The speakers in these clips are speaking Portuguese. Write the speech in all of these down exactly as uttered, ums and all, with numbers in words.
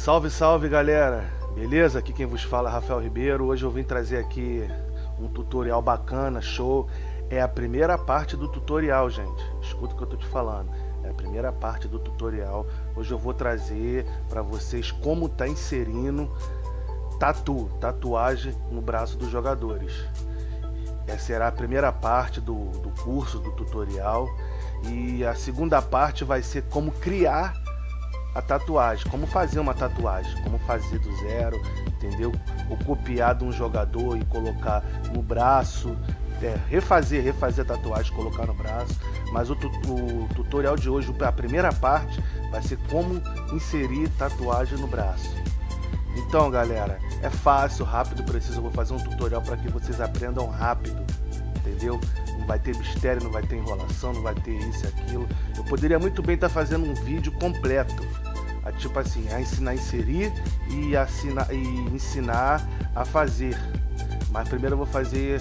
Salve, salve galera, beleza? Aqui quem vos fala é Rafael Ribeiro. Hoje eu vim trazer aqui um tutorial bacana, show. É a primeira parte do tutorial, gente. Escuta o que eu tô te falando. É a primeira parte do tutorial. Hoje eu vou trazer para vocês como tá inserindo tatu, tatuagem no braço dos jogadores. Essa será a primeira parte do, do curso, do tutorial. E a segunda parte vai ser como criar a tatuagem, como fazer uma tatuagem, como fazer do zero, entendeu? Ou copiar de um jogador e colocar no braço, é, refazer, refazer a tatuagem, colocar no braço. Mas o, tu, o tutorial de hoje, a primeira parte, vai ser como inserir tatuagem no braço. Então galera, é fácil, rápido, preciso. Eu vou fazer um tutorial para que vocês aprendam rápido, entendeu? Não vai ter mistério, não vai ter enrolação, não vai ter isso e aquilo. Eu poderia muito bem estar fazendo um vídeo completo, tipo assim, a ensinar a inserir e, assinar, e ensinar a fazer. Mas primeiro eu vou fazer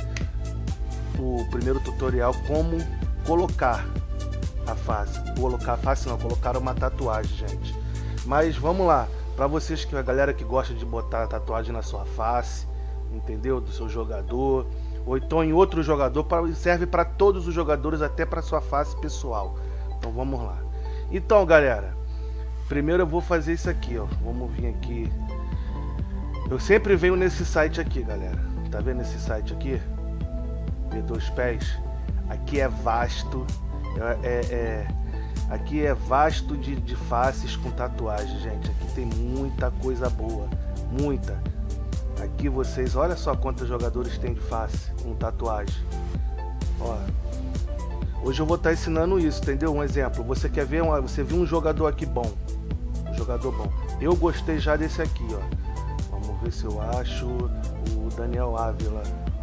o primeiro tutorial como colocar a face. Colocar a face não, colocar uma tatuagem, gente. Mas vamos lá, para vocês, que a galera que gosta de botar a tatuagem na sua face, entendeu? Do seu jogador, ou então em outro jogador, pra, serve para todos os jogadores, até para sua face pessoal. Então vamos lá. Então galera, primeiro eu vou fazer isso aqui, ó. Vamos vir aqui. Eu sempre venho nesse site aqui, galera. Tá vendo esse site aqui? B dois Pés. Aqui é vasto. É, é, é, aqui é vasto de, de faces com tatuagem, gente. Aqui tem muita coisa boa. Muita. Aqui vocês, olha só quantos jogadores tem de face com tatuagem. Ó. Hoje eu vou estar ensinando isso, entendeu? Um exemplo. Você quer ver, uma, você viu um jogador aqui bom. Um jogador bom. Eu gostei já desse aqui, ó. Vamos ver se eu acho o Daniel Ávila.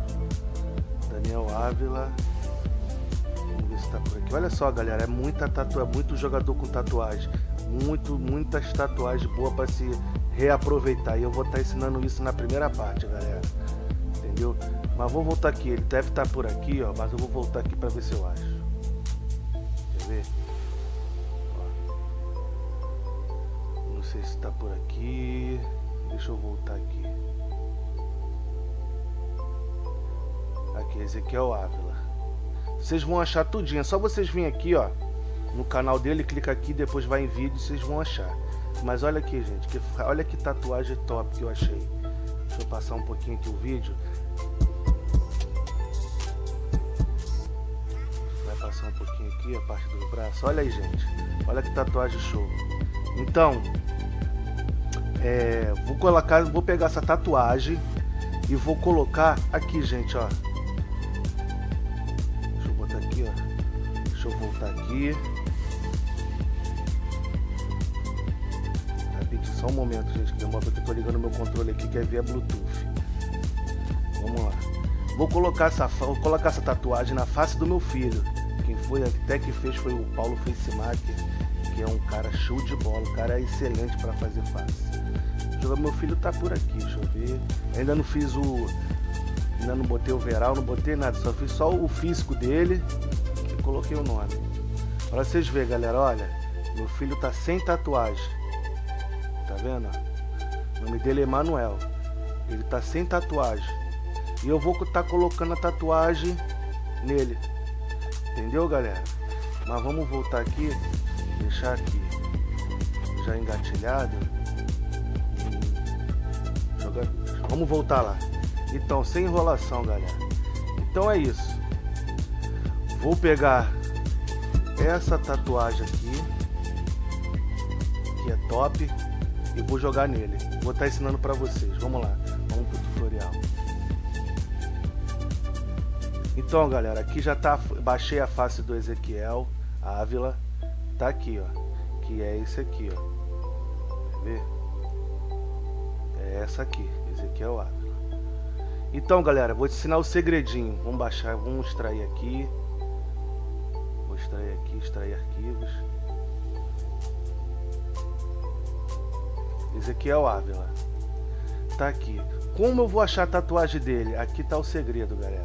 Daniel Ávila. Vamos ver se tá por aqui. Olha só, galera, é muita tatuagem, é muito jogador com tatuagem. Muito, muitas tatuagens boas para se reaproveitar. E eu vou estar ensinando isso na primeira parte, galera. Entendeu? Mas vou voltar aqui. Ele deve estar por aqui, ó. Mas eu vou voltar aqui para ver se eu acho. Quer ver? Ó. Não sei se está por aqui. Deixa eu voltar aqui. Aqui, Ezequiel Ávila. Vocês vão achar tudinho. É só vocês virem aqui, ó, no canal dele, clica aqui, depois vai em vídeo, vocês vão achar. Mas olha aqui, gente, que, olha que tatuagem top que eu achei. Deixa eu passar um pouquinho aqui o vídeo. Vai passar um pouquinho aqui a parte do braço. Olha aí, gente. Olha que tatuagem show. Então, é, vou colocar, vou pegar essa tatuagem e vou colocar aqui, gente, ó. Deixa eu botar aqui, ó. Deixa eu voltar aqui. Só um momento, gente, que demora, porque eu tô ligando meu controle aqui, quer ver a Bluetooth. Vamos lá. Vou colocar essa, vou colocar essa tatuagem na face do meu filho. Quem foi até que fez foi o Paulo Facemaker, que é um cara show de bola, o cara é excelente para fazer face. Meu filho tá por aqui, deixa eu ver. Ainda não fiz o, ainda não botei o overall, não botei nada, só fiz só o físico dele e coloquei o nome. Para vocês verem, galera, olha, meu filho tá sem tatuagem. Tá vendo? O nome dele é Emanuel. Ele tá sem tatuagem. E eu vou estar tá colocando a tatuagem nele. Entendeu, galera? Mas vamos voltar aqui. Deixar aqui já engatilhado. Joga... Vamos voltar lá. Então, sem enrolação, galera. Então é isso. Vou pegar essa tatuagem aqui, que é top, e vou jogar nele. Vou estar ensinando para vocês. Vamos lá, vamos pro tutorial. Então, galera, aqui já tá, baixei a face do Ezequiel Ávila. Tá aqui, ó, que é esse aqui, ó. Quer ver? É essa aqui, Ezequiel Ávila. Então, galera, vou te ensinar o segredinho. Vamos baixar, vamos extrair aqui. Vou extrair aqui, extrair arquivos. Ezequiel Ávila. Tá aqui. Como eu vou achar a tatuagem dele? Aqui tá o segredo, galera.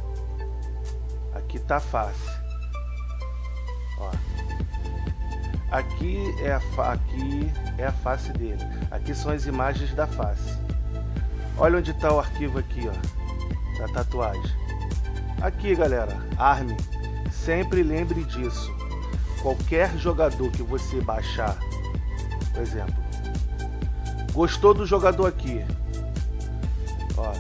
Aqui tá a face. Ó. Aqui é, a fa aqui é a face dele. Aqui são as imagens da face. Olha onde está o arquivo aqui, ó, da tatuagem. Aqui, galera, arme. Sempre lembre disso. Qualquer jogador que você baixar, por exemplo, gostou do jogador aqui, ó,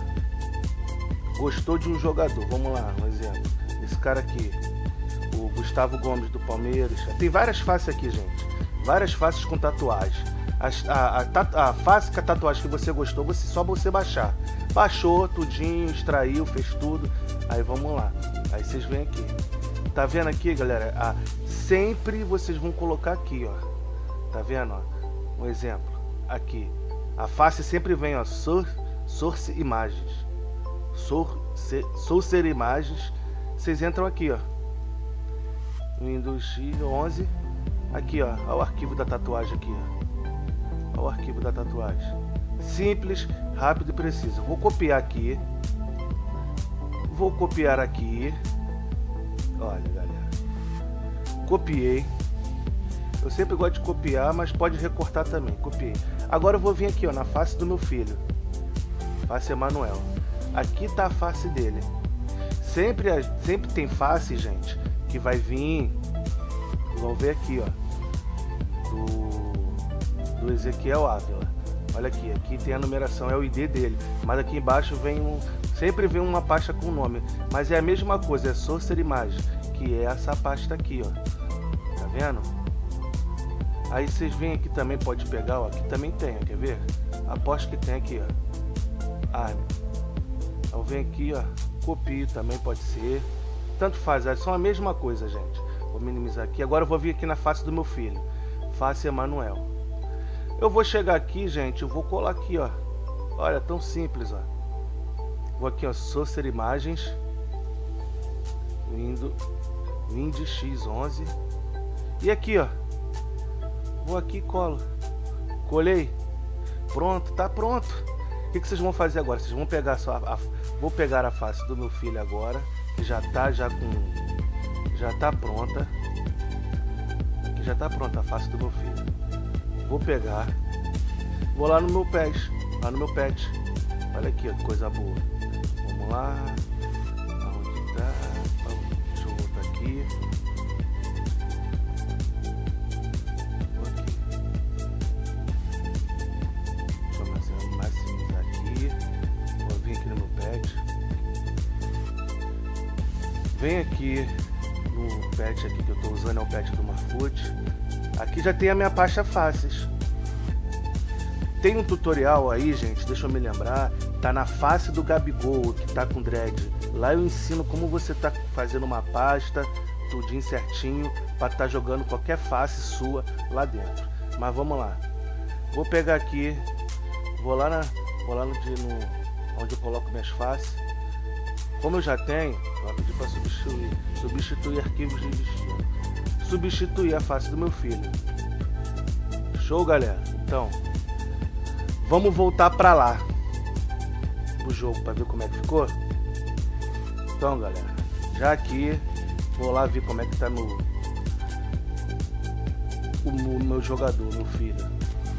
gostou de um jogador, vamos lá, um exemplo, esse cara aqui, o Gustavo Gomes do Palmeiras. Tem várias faces aqui, gente, várias faces com tatuagem. A, a, a, a face com a tatuagem que você gostou, você, só você baixar. Baixou tudinho, extraiu, fez tudo. Aí vamos lá, aí vocês vêm aqui. Tá vendo aqui, galera? Ah, sempre vocês vão colocar aqui, ó. Tá vendo, ó? Um exemplo, aqui. A face sempre vem, ó, source, source imagens. Source, source imagens. Vocês entram aqui, ó. Windows onze. Aqui, ó. Olha o arquivo da tatuagem aqui, ó. Olha o arquivo da tatuagem. Simples, rápido e preciso. Vou copiar aqui. Vou copiar aqui. Olha, galera. Copiei. Eu sempre gosto de copiar, mas pode recortar também. Copiei. Agora eu vou vir aqui, ó, na face do meu filho. Face Emanuel. Aqui tá a face dele. Sempre, sempre tem face, gente, que vai vir. Vamos ver aqui, ó. Do, do Ezequiel Ávila. Olha aqui, aqui tem a numeração, é o I D dele. Mas aqui embaixo vem um. Sempre vem uma pasta com o nome. Mas é a mesma coisa, é Source Image, que é essa pasta aqui, ó. Tá vendo? Aí vocês vêm aqui também, pode pegar, ó. Aqui também tem, ó, quer ver? Aposto que tem aqui, ó. Arme. Então vem aqui, ó. Copio também pode ser. Tanto faz, é só a mesma coisa, gente. Vou minimizar aqui. Agora eu vou vir aqui na face do meu filho. Face Emanuel. Eu vou chegar aqui, gente. Eu vou colar aqui, ó. Olha, tão simples, ó. Vou aqui, ó. Source Imagens. Windows, Windows X onze. E aqui, ó. Vou aqui e colo. Colei. Pronto, tá pronto. O que, que vocês vão fazer agora? Vocês vão pegar só a, a, vou pegar a face do meu filho agora, que já tá já com já tá pronta. Aqui já tá pronta a face do meu filho. Vou pegar. Vou lá no meu pet, lá no meu pet. Olha aqui, ó, que coisa boa. Vamos lá. Aonde tá? Deixa eu voltar aqui. Vem aqui no pet aqui que eu estou usando, é o pet do Marfoot. Aqui já tem a minha pasta faces. Tem um tutorial aí, gente, deixa eu me lembrar, tá na face do Gabigol, que tá com dread. Lá eu ensino como você tá fazendo uma pasta, tudinho certinho, para estar tá jogando qualquer face sua lá dentro. Mas vamos lá. Vou pegar aqui, vou lá na, vou lá no, no onde eu coloco minhas faces. Como eu já tenho, vou pedir para substituir, substituir arquivos de destino, substituir a face do meu filho. Show, galera? Então, vamos voltar para lá, pro jogo, para ver como é que ficou. Então, galera, já aqui, vou lá ver como é que tá meu, o, o meu jogador, meu filho.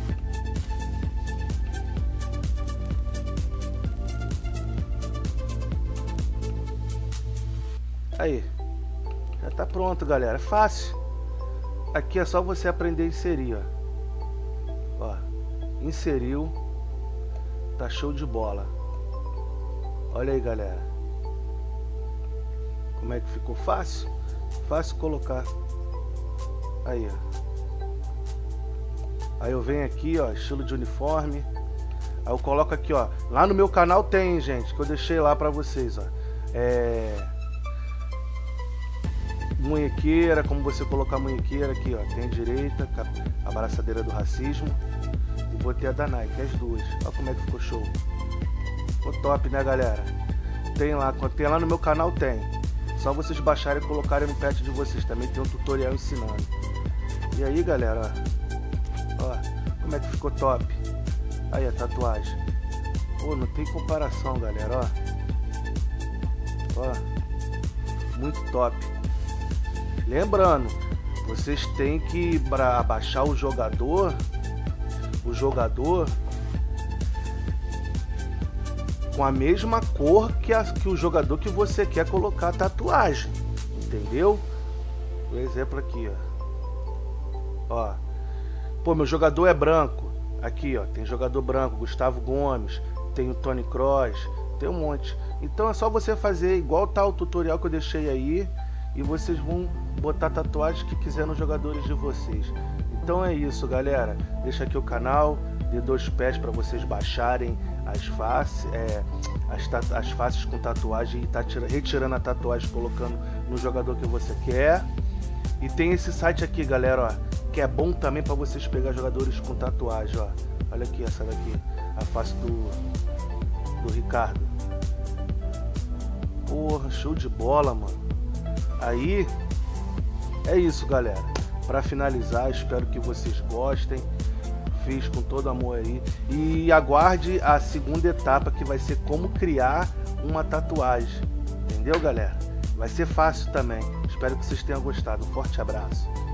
Aí, já tá pronto, galera. É fácil. Aqui é só você aprender a inserir, ó. Ó, inseriu. Tá show de bola. Olha aí, galera. Como é que ficou? Fácil. Fácil colocar. Aí, ó. Aí eu venho aqui, ó, estilo de uniforme. Aí eu coloco aqui, ó. Lá no meu canal tem, gente, que eu deixei lá pra vocês, ó. É... munhequeira, como você colocar a munhequeira aqui, ó, tem a direita, a abraçadeira do racismo, e botei a da Nike, as duas. Olha como é que ficou show. Ficou top, né, galera? Tem lá, tem lá no meu canal, tem. Só vocês baixarem e colocarem no pet de vocês. Também tem um tutorial ensinando. E aí, galera, ó, ó como é que ficou top. Aí a tatuagem. Pô, não tem comparação, galera, ó. Ó, muito top. Lembrando, vocês têm que para abaixar o jogador, o jogador com a mesma cor que, a, que o jogador que você quer colocar a tatuagem, entendeu? Por exemplo aqui, ó. Ó, pô, meu jogador é branco. Aqui, ó, tem jogador branco, Gustavo Gomes, tem o Tony Kroos, tem um monte. Então é só você fazer igual tá o tutorial que eu deixei aí e vocês vão botar tatuagens que quiser nos jogadores de vocês. Então é isso, galera. Deixa aqui o canal, dê dois pés para vocês baixarem as faces, é, as, as faces com tatuagem e tá tira, retirando a tatuagem, colocando no jogador que você quer. E tem esse site aqui, galera, ó, que é bom também para vocês pegar jogadores com tatuagem, ó. Olha aqui essa daqui, a face do, do Ricardo. Porra, show de bola, mano. Aí, é isso, galera. Para finalizar, espero que vocês gostem. Fiz com todo amor aí. E aguarde a segunda etapa, que vai ser como criar uma tatuagem. Entendeu, galera? Vai ser fácil também. Espero que vocês tenham gostado. Um forte abraço.